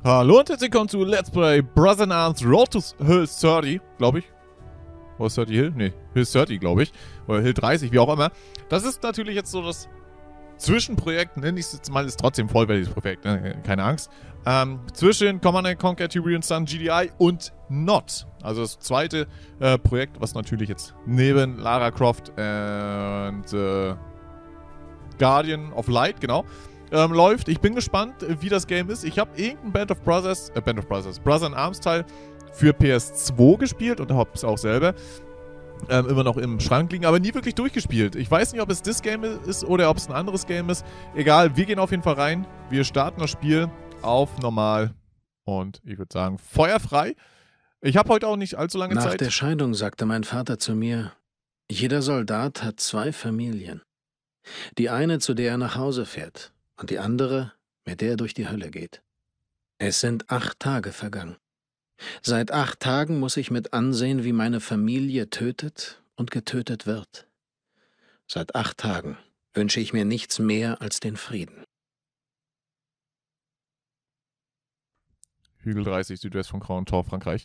Hallo und herzlich willkommen zu Let's Play Brothers in Arms Road to Hill 30, glaube ich. Oder 30 Hill? Ne, Hill 30, glaube ich. Oder Hill 30, wie auch immer. Das ist natürlich jetzt so das Zwischenprojekt, nenne ich es jetzt mal, ist trotzdem vollwertiges Projekt, ne? Keine Angst. Zwischen Command & Conquer Tyrion Sun GDI und Not. Also das zweite Projekt, was natürlich jetzt neben Lara Croft und Guardian of Light, genau, läuft. Ich bin gespannt, wie das Game ist. Ich habe irgendein Brothers in Arms Teil für PS2 gespielt und habe es auch selber immer noch im Schrank liegen, aber nie wirklich durchgespielt. Ich weiß nicht, ob es das Game ist oder ob es ein anderes Game ist. Egal, wir gehen auf jeden Fall rein. Wir starten das Spiel auf normal und ich würde sagen, feuerfrei. Ich habe heute auch nicht allzu lange Zeit. Nach der Scheidung sagte mein Vater zu mir, jeder Soldat hat zwei Familien. Die eine, zu der er nach Hause fährt, und die andere, mit der er durch die Hölle geht. Es sind 8 Tage vergangen. Seit 8 Tagen muss ich mit ansehen, wie meine Familie tötet und getötet wird. Seit 8 Tagen wünsche ich mir nichts mehr als den Frieden. Hügel 30, Südwest von Grauentor, Frankreich.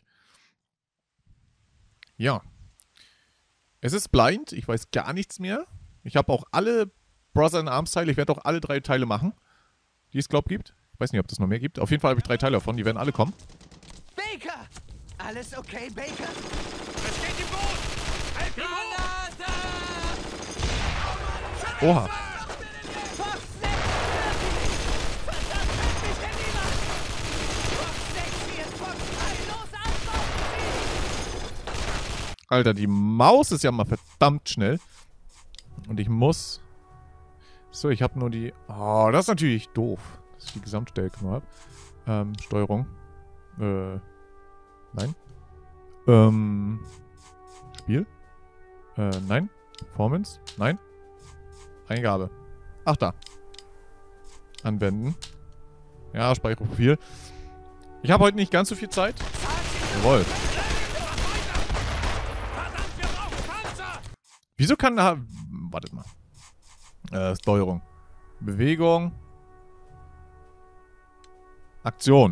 Ja. Es ist blind, ich weiß gar nichts mehr. Ich habe auch alle Brothers in Arms Teile, ich werde auch alle 3 Teile machen, die es, glaube ich, gibt. Ich weiß nicht, ob es noch mehr gibt. Auf jeden Fall habe ich 3 Teile davon, die werden alle kommen. Baker! Alles okay, Baker? Es geht im Boot! Helft ihm hoch! Granate! Oha. Fox 6! Verdammt, hält mich denn niemand! Fox 6, hier ist Fox 3! Los, antworten Sie! Alter, die Maus ist ja mal verdammt schnell. Und ich muss... So, ich habe nur die... Oh, das ist natürlich doof, dass ich die Gesamtstärke nur habe. Steuerung. Nein. Spiel. Nein. Performance. Nein. Eingabe. Ach, da. Anwenden. Ja, Speicherprofil. Ich habe heute nicht ganz so viel Zeit. Jawohl. Wieso kann da... Wartet mal. Steuerung. Bewegung. Aktion.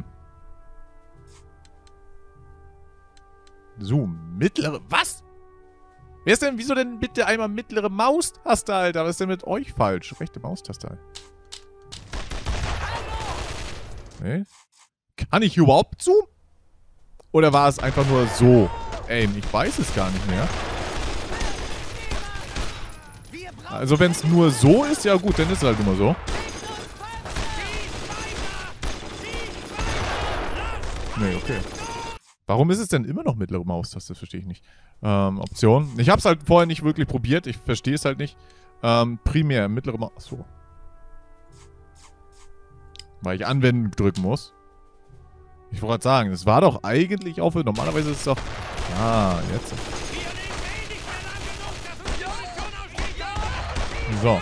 Zoom. Mittlere... Was? Wer ist denn... Wieso denn bitte einmal mittlere Maustaste, Alter? Was ist denn mit euch falsch? Rechte Maustaste, Alter. Nee. Kann ich überhaupt zoomen? Oder war es einfach nur so? Ey, ich weiß es gar nicht mehr. Also wenn es nur so ist, ja gut, dann ist es halt immer so. Nee, okay. Warum ist es denn immer noch mittlere Maustaste? Das verstehe ich nicht. Option. Ich habe es halt vorher nicht wirklich probiert. Ich verstehe es halt nicht. Primär, mittlere Maustaste. So. Weil ich anwenden drücken muss. Ich wollte gerade sagen, das war doch eigentlich auch für... Normalerweise ist es doch... Ah, jetzt... So.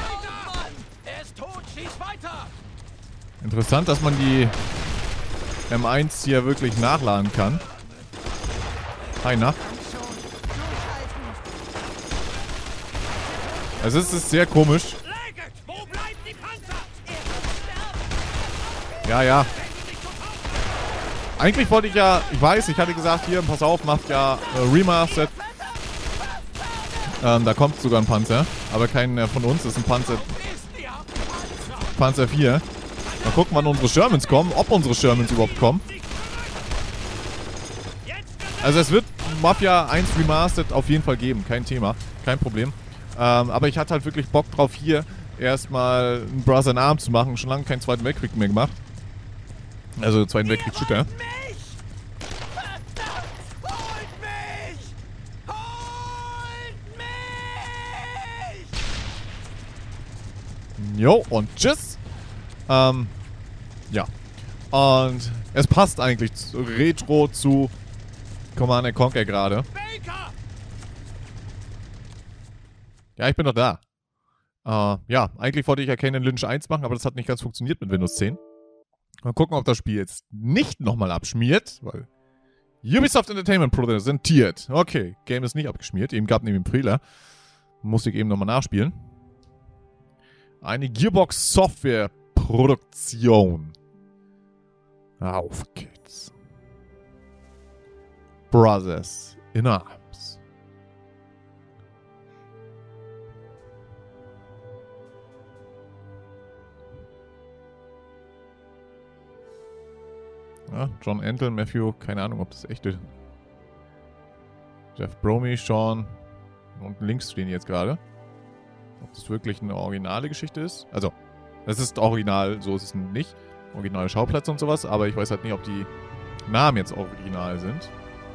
Interessant, dass man die M1 hier wirklich nachladen kann. Hi, na? Also es ist sehr komisch. Ja, ja. Eigentlich wollte ich ja... Ich weiß, ich hatte gesagt, hier, pass auf, macht ja Remastered. Da kommt sogar ein Panzer. Aber kein von uns, das ist ein Panzer. Panzer 4. Mal gucken, wann unsere Shermans kommen. Ob unsere Shermans überhaupt kommen. Also es wird Mafia 1 Remastered auf jeden Fall geben. Kein Thema. Kein Problem. Aber ich hatte halt wirklich Bock drauf, hier erstmal einen Brothers in Arms zu machen. Schon lange keinen Zweiten Weltkrieg mehr gemacht. Also Zweiten Weltkrieg-Shooter. Jo, und tschüss. Ja. Und es passt eigentlich retro zu Command & Conquer gerade. Ja, ich bin doch da. Ja, eigentlich wollte ich ja Kane Lynch 1 machen, aber das hat nicht ganz funktioniert mit Windows 10. Mal gucken, ob das Spiel jetzt nicht nochmal abschmiert, weil Ubisoft Entertainment präsentiert. Okay, Game ist nicht abgeschmiert. Eben gab nämlich einen Fehler. Musste ich eben nochmal nachspielen. Eine Gearbox Software Produktion. Auf geht's. Brothers in Arms. Ja, John Entel, Matthew, keine Ahnung, ob das echte. Jeff Bromey, Sean und links stehen jetzt gerade. Ob das wirklich eine originale Geschichte ist. Also, das ist original, so ist es nicht. Originale Schauplätze und sowas, aber ich weiß halt nicht, ob die Namen jetzt original sind.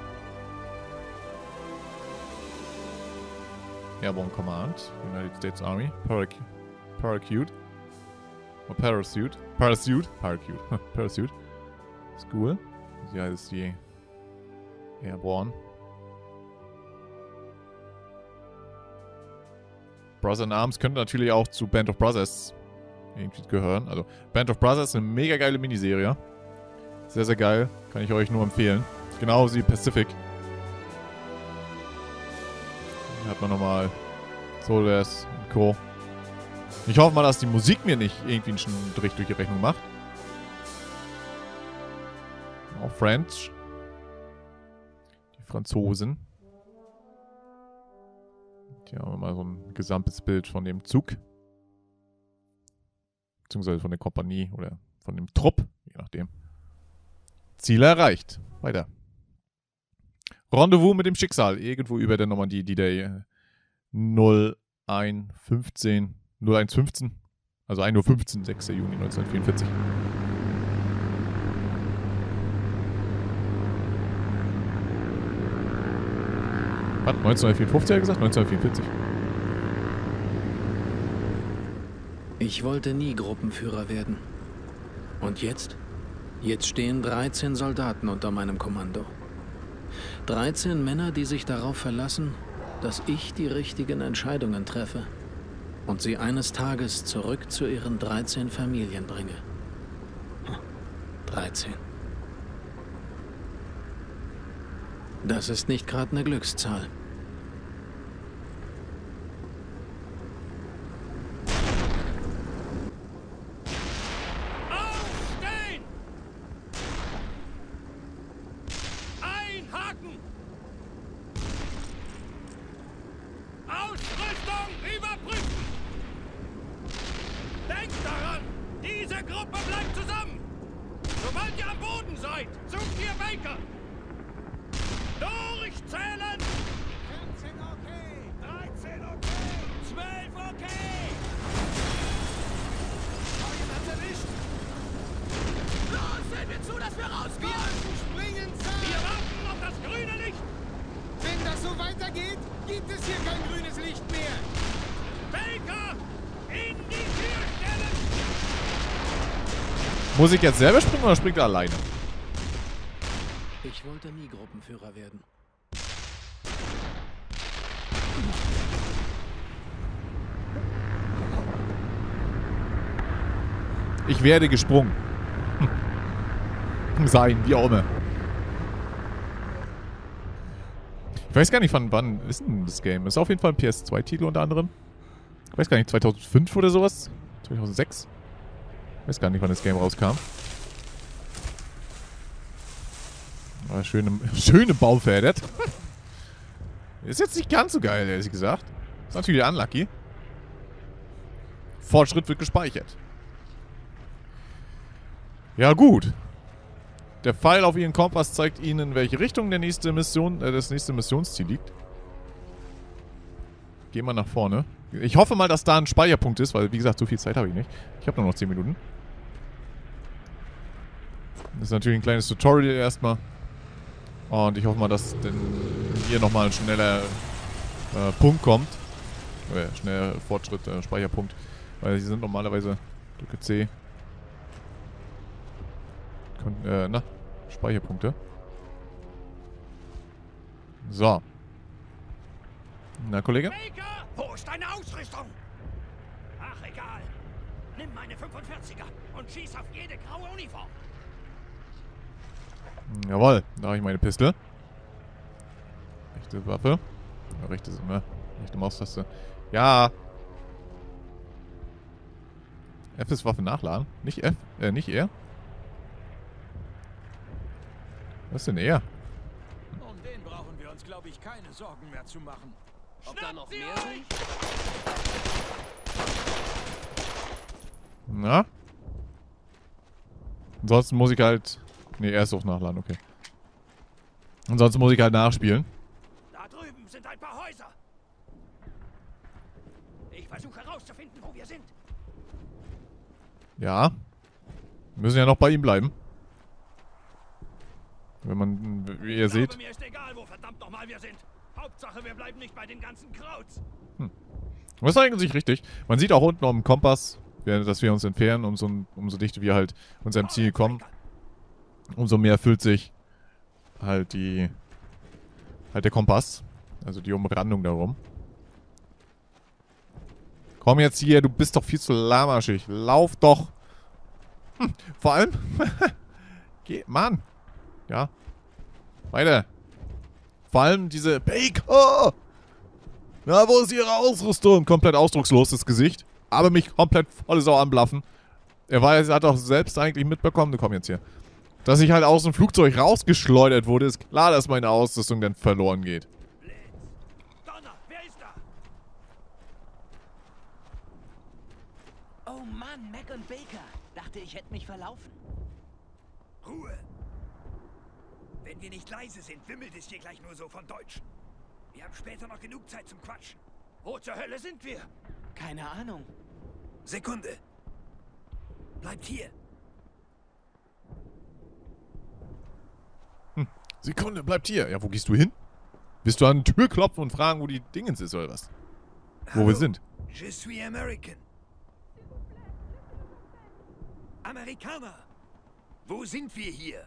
Airborne Command, United States Army, Parachute. Oh, Parachute. Parachute. School. Ja, das ist die Airborne. Brothers in Arms könnte natürlich auch zu Band of Brothers irgendwie gehören. Also, Band of Brothers ist eine mega geile Miniserie. Sehr, sehr geil. Kann ich euch nur empfehlen. Genauso wie Pacific. Hier hat man nochmal Soldiers und Co. Ich hoffe mal, dass die Musik mir nicht irgendwie einen Strich durch die Rechnung macht. Auch French. Die Franzosen. Hier haben wir mal so ein gesamtes Bild von dem Zug. Beziehungsweise von der Kompanie oder von dem Trupp, je nachdem. Ziel erreicht. Weiter. Rendezvous mit dem Schicksal. Irgendwo über der Normandie, die der 0115. Also 1:15 Uhr, 6. Juni 1944. Was? 1954 hat er gesagt? 1944. Ich wollte nie Gruppenführer werden. Und jetzt? Jetzt stehen 13 Soldaten unter meinem Kommando. 13 Männer, die sich darauf verlassen, dass ich die richtigen Entscheidungen treffe und sie eines Tages zurück zu ihren 13 Familien bringe. 13. Das ist nicht gerade eine Glückszahl. Aufstehen! Einhaken! Ausrüstung überprüfen! Denkt daran, diese Gruppe bleibt zusammen! Sobald ihr am Boden seid, sucht ihr Baker! Durchzählen! 14 okay! 13 okay! 12 okay! Morgen hat's erwischt! Los, sehen wir zu, dass wir rauskommen! Wir springen Zeit! Wir warten auf das grüne Licht! Wenn das so weitergeht, gibt es hier kein grünes Licht mehr! Baker! In die Tür stellen! Muss ich jetzt selber springen oder springt er alleine? Ich wollte nie Gruppenführer werden. Ich werde gesprungen. Sein, wie auch immer. Ich weiß gar nicht, von wann ist denn das Game? Ist auf jeden Fall ein PS2-Titel unter anderem. Ich weiß gar nicht, 2005 oder sowas? 2006? Ich weiß gar nicht, wann das Game rauskam. Aber schöne Baufädert. Ist jetzt nicht ganz so geil, ehrlich gesagt. Ist natürlich unlucky. Fortschritt wird gespeichert. Ja, gut. Der Pfeil auf Ihren Kompass zeigt Ihnen, in welche Richtung das nächste Missionsziel liegt. Gehen wir nach vorne. Ich hoffe mal, dass da ein Speicherpunkt ist, weil, wie gesagt, so viel Zeit habe ich nicht. Ich habe nur noch 10 Minuten. Das ist natürlich ein kleines Tutorial erstmal. Und ich hoffe mal, dass denn hier nochmal ein schneller Punkt kommt. Schneller Fortschritt, Speicherpunkt. Weil sie sind normalerweise, drücke C. Speicherpunkte. So. Na, Kollege? Baker! Wo ist deine Ausrüstung? Ach, egal. Nimm meine 45er und schieß auf jede graue Uniform. Jawohl, da habe ich meine Pistole. Rechte Waffe. Ja, rechte Maustaste. Ja. F ist Waffe nachladen. Nicht F, nicht R. Was denn er? Um den brauchen wir uns, glaube ich, keine Sorgen mehr zu machen. Ob da noch Sie mehr euch! sind? Na? Ansonsten muss ich halt... Ne, er ist auch nachladen, okay. Ansonsten muss ich halt nachspielen. Da drüben sind ein paar Häuser. Ich versuche herauszufinden, wo wir sind. Ja. Wir müssen ja noch bei ihm bleiben. Wenn man, wie ihr seht... Mir ist egal, wo verdammt nochmal wir sind. Hauptsache, wir bleiben nicht bei den ganzen Krauts. Das ist eigentlich richtig. Man sieht auch unten am Kompass, dass wir uns entfernen, umso dichter wir halt unserem Ziel kommen. Umso mehr füllt sich halt der Kompass. Also die Umrandung darum. Komm jetzt hier, du bist doch viel zu lahmarschig. Lauf doch. Vor allem... Mann. Ja. Weiter. Vor allem diese Baker. Na, wo ist ihre Ausrüstung? Komplett ausdruckslos, das Gesicht. Aber mich komplett volle Sau anblaffen. Er hat auch selbst eigentlich mitbekommen, komm jetzt hier, dass ich halt aus dem Flugzeug rausgeschleudert wurde. Ist klar, dass meine Ausrüstung dann verloren geht. Blitz. Donner, wer ist da? Oh Mann, Mac und Baker. Dachte, ich hätte mich verlaufen. Ruhe. Wenn wir nicht leise sind, wimmelt es hier gleich nur so von Deutschen. Wir haben später noch genug Zeit zum Quatschen. Wo zur Hölle sind wir? Keine Ahnung. Sekunde. Bleibt hier. Sekunde, bleibt hier. Ja, wo gehst du hin? Willst du an die Tür klopfen und fragen, wo die Dingens ist oder was? Wo wir sind? Je suis American. Amerikaner. Wo sind wir hier?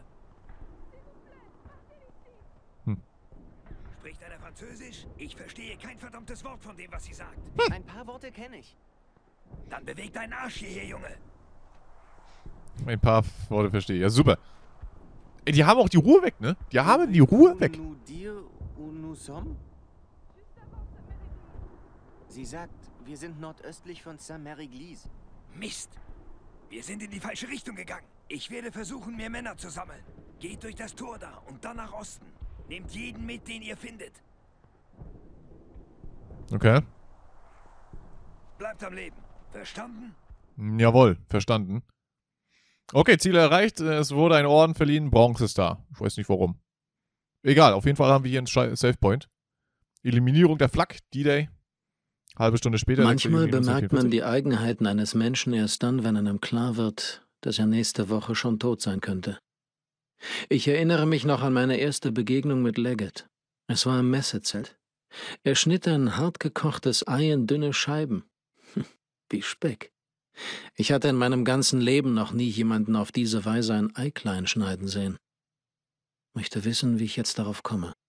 Spricht einer Französisch? Ich verstehe kein verdammtes Wort von dem, was sie sagt. Ein paar Worte kenne ich. Dann beweg deinen Arsch hierher, Junge. Ein paar Worte verstehe. Ja, super. Ey, die haben auch die Ruhe weg, ne? Die haben die Ruhe weg. Nous dire où nous sommes? Sie sagt, wir sind nordöstlich von Saint-Mary-Glise. Mist. Wir sind in die falsche Richtung gegangen. Ich werde versuchen, mehr Männer zu sammeln. Geht durch das Tor da und dann nach Osten. Nehmt jeden mit, den ihr findet. Okay. Bleibt am Leben. Verstanden? Jawohl, verstanden. Okay, Ziel erreicht. Es wurde ein Orden verliehen. Bronze ist da. Ich weiß nicht warum. Egal, auf jeden Fall haben wir hier einen Save Point. Eliminierung der Flak, D-Day. Halbe Stunde später. Manchmal bemerkt man die Eigenheiten eines Menschen erst dann, wenn einem klar wird, dass er nächste Woche schon tot sein könnte. Ich erinnere mich noch an meine erste Begegnung mit Leggett. Es war im Messezelt. Er schnitt ein hart gekochtes Ei in dünne Scheiben. Wie Speck. Ich hatte in meinem ganzen Leben noch nie jemanden auf diese Weise ein Ei klein schneiden sehen. Möchte wissen, wie ich jetzt darauf komme.